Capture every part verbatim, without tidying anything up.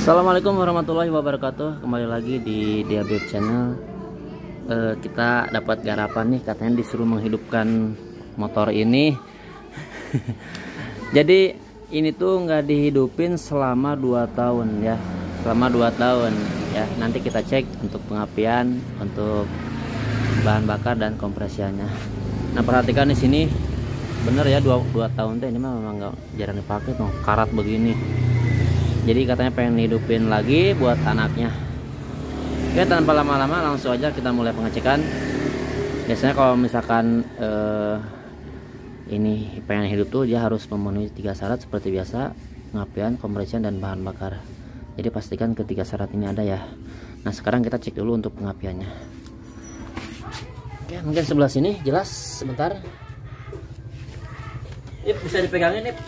Assalamualaikum warahmatullahi wabarakatuh. Kembali lagi di Diabet Channel. e, Kita dapat garapan nih, katanya disuruh menghidupkan motor ini. Jadi ini tuh nggak dihidupin selama dua tahun ya, selama dua tahun ya. Nanti kita cek untuk pengapian, untuk bahan bakar dan kompresiannya. Nah perhatikan di sini, bener ya, dua, dua tahun teh ini mah memang nggak jarang dipakai tuh, karat begini. Jadi katanya pengen hidupin lagi buat anaknya. Oke, tanpa lama-lama langsung aja kita mulai pengecekan. Biasanya kalau misalkan eh, ini pengen hidup tuh dia harus memenuhi tiga syarat seperti biasa: pengapian, kompresian, dan bahan bakar. Jadi pastikan ketiga syarat ini ada ya. Nah sekarang kita cek dulu untuk pengapiannya. Oke, mungkin sebelah sini jelas sebentar. Yuk, bisa dipegangin nih.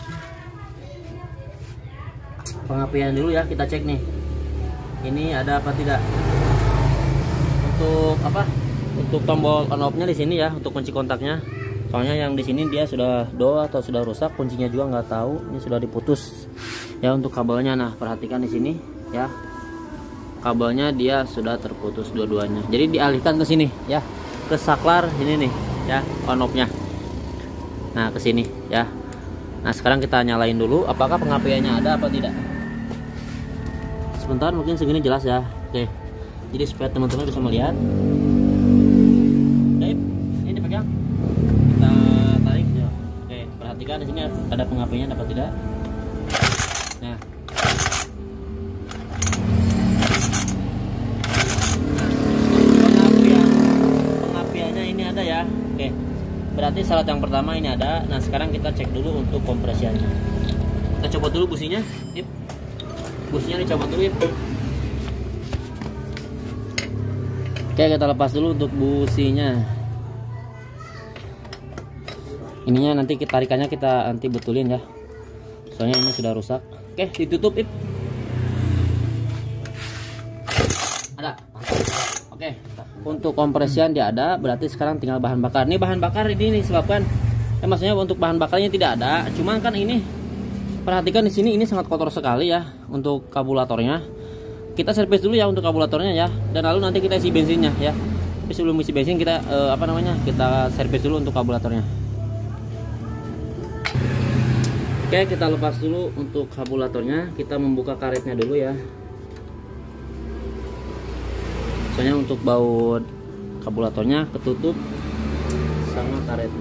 Pengapian dulu ya, kita cek nih. Ini ada apa tidak? Untuk apa? Untuk tombol on off-nya di sini ya, untuk kunci kontaknya. Soalnya yang di sini dia sudah do atau sudah rusak, kuncinya juga nggak tahu. Ini sudah diputus. Ya untuk kabelnya, nah perhatikan di sini ya. Kabelnya dia sudah terputus dua-duanya. Jadi dialihkan ke sini ya, ke saklar ini nih ya, on off-nya. Nah ke sini ya. Nah sekarang kita nyalain dulu, apakah pengapiannya ada apa tidak. Sebentar, mungkin segini jelas ya. Oke, jadi supaya teman-teman bisa melihat. Baik, ini dipegang, kita tarik ya. Oke, perhatikan di sini ada pengapiannya dapat tidak. Nah, pengapian pengapiannya ini ada ya. Oke, berarti syarat yang pertama ini ada. Nah sekarang kita cek dulu untuk kompresiannya. Kita coba dulu businya. Yep. Busnya dicopot dulu ya. Oke, kita lepas dulu untuk businya. Ininya nanti kita tarikannya kita nanti betulin ya, soalnya ini sudah rusak. Oke, ditutup Ip. Ada. Oke, untuk kompresian dia ada, berarti sekarang tinggal bahan bakar. Ini bahan bakar ini nih sebabkan ya, maksudnya untuk bahan bakarnya tidak ada, cuman kan ini perhatikan di sini ini sangat kotor sekali ya untuk karburatornya. Kita servis dulu ya untuk karburatornya ya, dan lalu nanti kita isi bensinnya ya. Tapi sebelum isi bensin kita eh, apa namanya? Kita servis dulu untuk karburatornya. Oke, kita lepas dulu untuk karburatornya. Kita membuka karetnya dulu ya. Soalnya untuk baut karburatornya ketutup sama karetnya.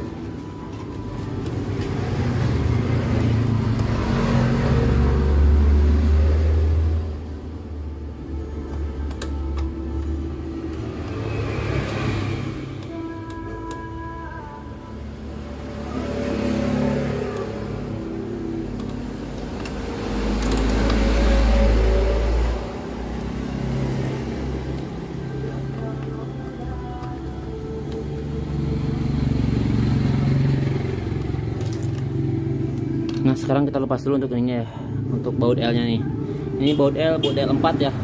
Nah sekarang kita lepas dulu untuk ininya ya, untuk baut L nya nih. Ini baut L, baut L empat ya.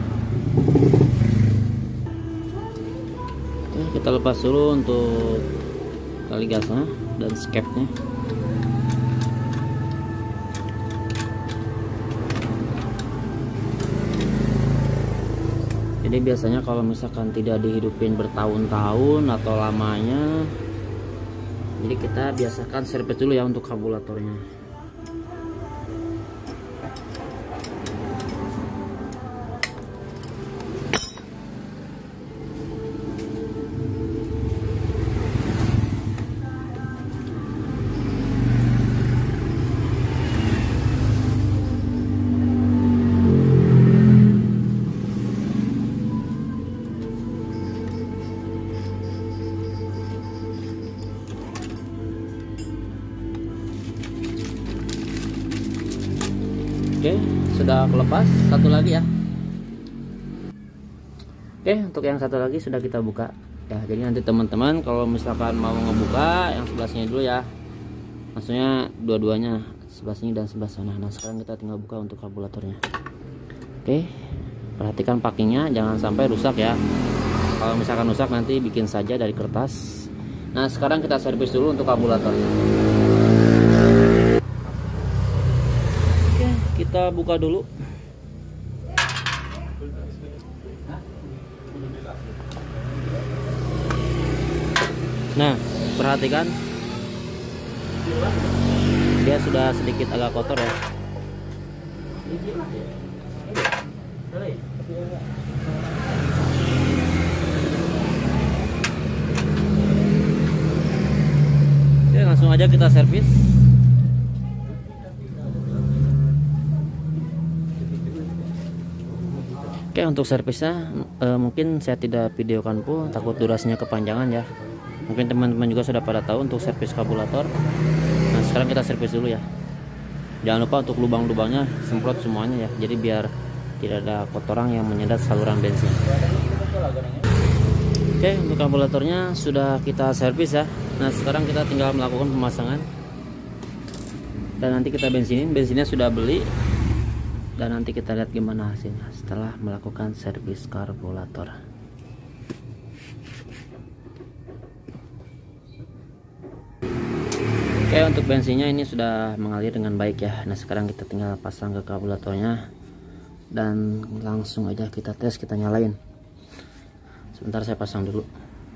Oke, kita lepas dulu untuk tali gasnya dan skepnya. Jadi biasanya kalau misalkan tidak dihidupin bertahun-tahun atau lamanya, jadi kita biasakan servis dulu ya untuk karburatornya. Oke, sudah lepas. Satu lagi ya. Oke, untuk yang satu lagi sudah kita buka ya. Jadi nanti teman-teman kalau misalkan mau ngebuka yang sebelah sini dulu ya, maksudnya dua-duanya, sebelah sini dan sebelah sana. Nah sekarang kita tinggal buka untuk karburatornya. Oke, perhatikan packingnya jangan sampai rusak ya. Kalau misalkan rusak nanti bikin saja dari kertas. Nah sekarang kita servis dulu untuk karburatornya. Oke, kita buka dulu. Nah, perhatikan dia sudah sedikit agak kotor ya. Oke, langsung aja kita servis. Oke, untuk servisnya eh, mungkin saya tidak videokan pun, takut durasinya kepanjangan ya. Mungkin teman-teman juga sudah pada tahu untuk servis karburator. Nah, sekarang kita servis dulu ya. Jangan lupa untuk lubang-lubangnya semprot semuanya ya, jadi biar tidak ada kotoran yang menyedat saluran bensin. Oke, untuk karburatornya sudah kita servis ya. Nah, sekarang kita tinggal melakukan pemasangan dan nanti kita bensinin. Bensinnya sudah beli. Dan nanti kita lihat gimana hasilnya setelah melakukan servis karburator. Oke, untuk bensinnya ini sudah mengalir dengan baik ya. Nah, sekarang kita tinggal pasang ke karburatornya dan langsung aja kita tes, kita nyalain. Sebentar saya pasang dulu.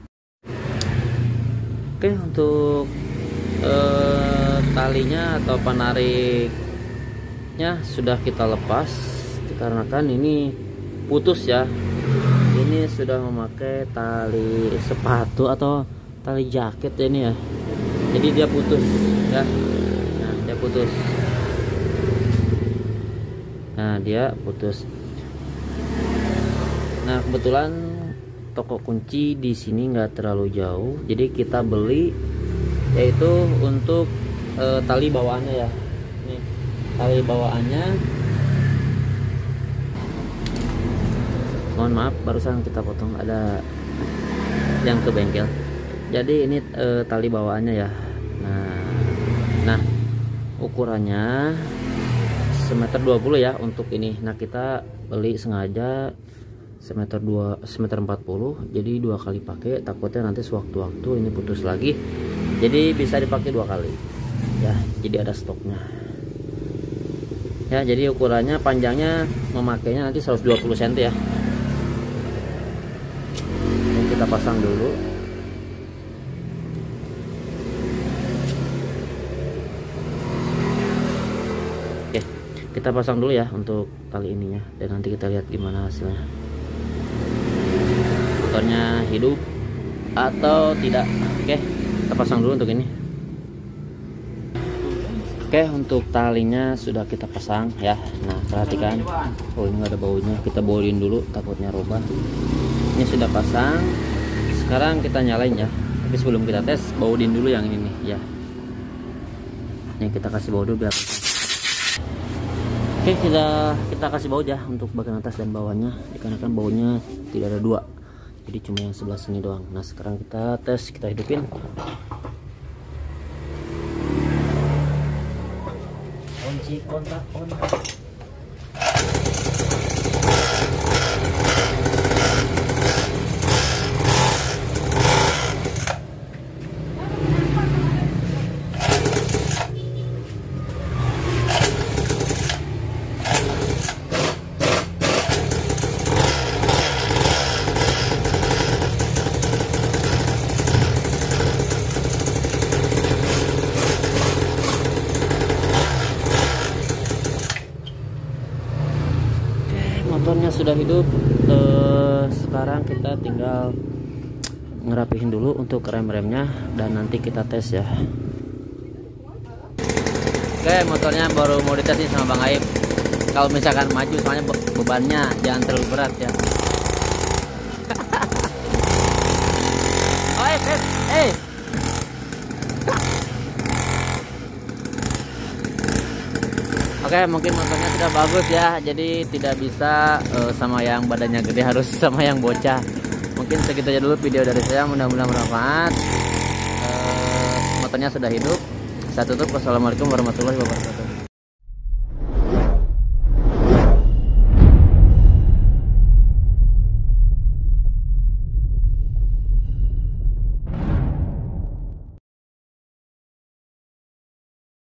Oke, untuk eh, talinya atau penarik sudah kita lepas dikarenakan ini putus ya. Ini sudah memakai tali sepatu atau tali jaket ya ini ya, jadi dia putus ya. Nah, dia putus. Nah, dia putus. Nah, kebetulan toko kunci di sini nggak terlalu jauh, jadi kita beli yaitu untuk e, tali bawaannya ya. Tali bawaannya, mohon maaf barusan kita potong, ada yang ke bengkel. Jadi ini e, tali bawaannya ya. Nah, nah ukurannya semeter dua puluh ya untuk ini. Nah, kita beli sengaja semeter dua semeter empat puluh, jadi dua kali pakai, takutnya nanti sewaktu-waktu ini putus lagi, jadi bisa dipakai dua kali ya, jadi ada stoknya ya. Jadi ukurannya panjangnya memakainya nanti seratus dua puluh sentimeter ya. Ini kita pasang dulu. Oke, kita pasang dulu ya untuk tali ininya, dan nanti kita lihat gimana hasilnya, motornya hidup atau tidak. Oke, kita pasang dulu untuk ini. Oke, untuk talinya sudah kita pasang ya. Nah, perhatikan, oh ini nggak ada baunya, kita bawain dulu takutnya robah. Ini sudah pasang, sekarang kita nyalain ya. Tapi sebelum kita tes, baudin dulu yang ini nih ya. Nih, kita kasih baut dulu biar. Oke, kita kita kasih baut ya untuk bagian atas dan bawahnya, dikarenakan baunya tidak ada dua, jadi cuma yang sebelah sini doang. Nah, sekarang kita tes, kita hidupin. Kunci kontak on. Motornya sudah hidup. Eh, sekarang kita tinggal ngerapihin dulu untuk rem-remnya dan nanti kita tes ya. Oke, motornya baru mau dites nih sama Bang Aib. Kalau misalkan maju, soalnya be bebannya jangan terlalu berat ya. Oh, eh, eh, eh. Oke, mungkin motornya sudah bagus ya, jadi tidak bisa uh, sama yang badannya gede, harus sama yang bocah. Mungkin segitu aja dulu video dari saya, mudah-mudahan bermanfaat. Uh, motornya sudah hidup. Saya tutup. Wassalamualaikum warahmatullahi wabarakatuh.